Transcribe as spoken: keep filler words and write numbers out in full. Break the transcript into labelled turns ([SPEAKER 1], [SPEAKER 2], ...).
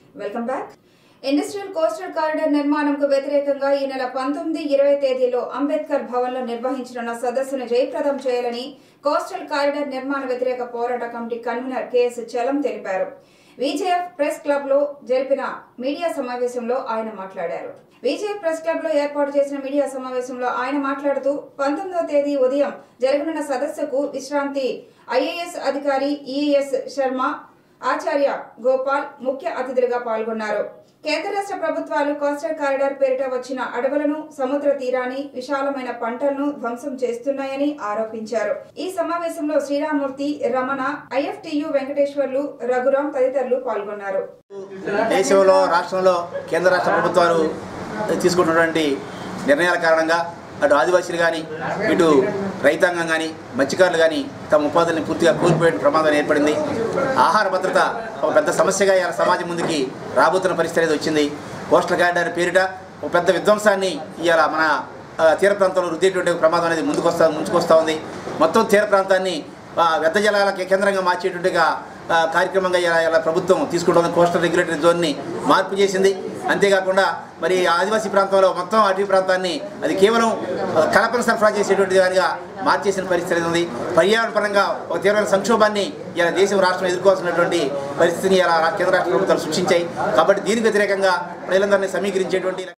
[SPEAKER 1] Welcome back. Industrial coastal corridor నిర్మాణంకు వ్యతిరేకంగా ఈ నెల పంతొమ్మిది ఇరవై తేదీలో అంబేద్కర్ భవన్ లో నిర్వహించనున్న సదస్సును జయప్రదం చేయాలని కోస్టల్ కారిడార్ నిర్మాణ వ్యతిరేక పోరాట కమిటీ కన్వీనర్ కెఎస్ చలం తెలిపారు. విజేఎఫ్ ప్రెస్ క్లబ్ లో జరిపిన మీడియా సమావేశంలో ఆయన మాట్లాడారు. విజేఎఫ్ ప్రెస్ క్లబ్ లో ఏర్పాటు చేసిన మీడియా సమావేశంలో ఆయన మాట్లాడుతూ పంతొమ్మిదవ తేదీ ఉదయం జరగనున్న సదస్సుకు విశ్రాంతి ఐఏఎస్ అధికారి ఈఎస్ శర్మ, ఆచార్య గోపాల్ ముఖ్య అతిథులుగా పాల్గొన్నారు. కేంద్ర రాష్ట్ర ప్రభుత్వాలు కోస్టల్ కారిడార్ పేరిట వచ్చిన అడవులను, సముద్ర తీరాన్ని, విశాలమైన పంటలను ధ్వంసం చేస్తున్నాయని ఆరోపించారు. ఈ సమావేశంలో శ్రీరామూర్తి, రమణ, ఐఎఫ్టియు వెంకటేశ్వర్లు, రఘురాం తదితరులు పాల్గొన్నారు.
[SPEAKER 2] దేశంలో రాష్ట్రంలో కేంద్ర రాష్ట్ర ప్రభుత్వాలు తీసుకుంటున్నటువంటి నిర్ణయాల కారణంగా అటు ఆదివాసీలు కానీ, ఇటు రైతాంగం కానీ, మత్స్యకారులు కానీ తమ ఉపాధిని పూర్తిగా కోల్పోయే ప్రమాదం ఏర్పడింది. ఆహార భద్రత ఒక పెద్ద సమస్యగా ఇలా సమాజం ముందుకి రాబోతున్న పరిస్థితి అనేది వచ్చింది. కోస్టల్ కారిడార్ పేరిట ఒక పెద్ద విధ్వంసాన్ని ఇవాళ మన తీర ప్రాంతంలో రుద్దేటువంటి ప్రమాదం అనేది ముందుకు వస్తా ముంచుకొస్తూ ఉంది. మొత్తం తీర ప్రాంతాన్ని వ్యర్థ జలాలకి కేంద్రంగా మార్చేటువంటిగా కార్యక్రమంగా ఇలా ప్రభుత్వం తీసుకుంటుంది. కోస్టల్ రెగ్యులేటరీ జోన్ని మార్పు చేసింది. అంతేకాకుండా మరి ఆదివాసీ ప్రాంతంలో మొత్తం అటవీ ప్రాంతాన్ని అది కేవలం కలపను సరఫరా చేసేటువంటి దానిగా మార్చేసిన పరిస్థితి ఉంది. పర్యావరణ పరంగా ఒక తీవ్రమైన సంక్షోభాన్ని ఇలా దేశం రాష్ట్రం ఎదుర్కోవాల్సినటువంటి పరిస్థితిని ఇలా కేంద్ర రాష్ట్ర ప్రభుత్వాలు సృష్టించాయి. కాబట్టి దీనికి వ్యతిరేకంగా ప్రజలందరినీ సమీకరించేటువంటి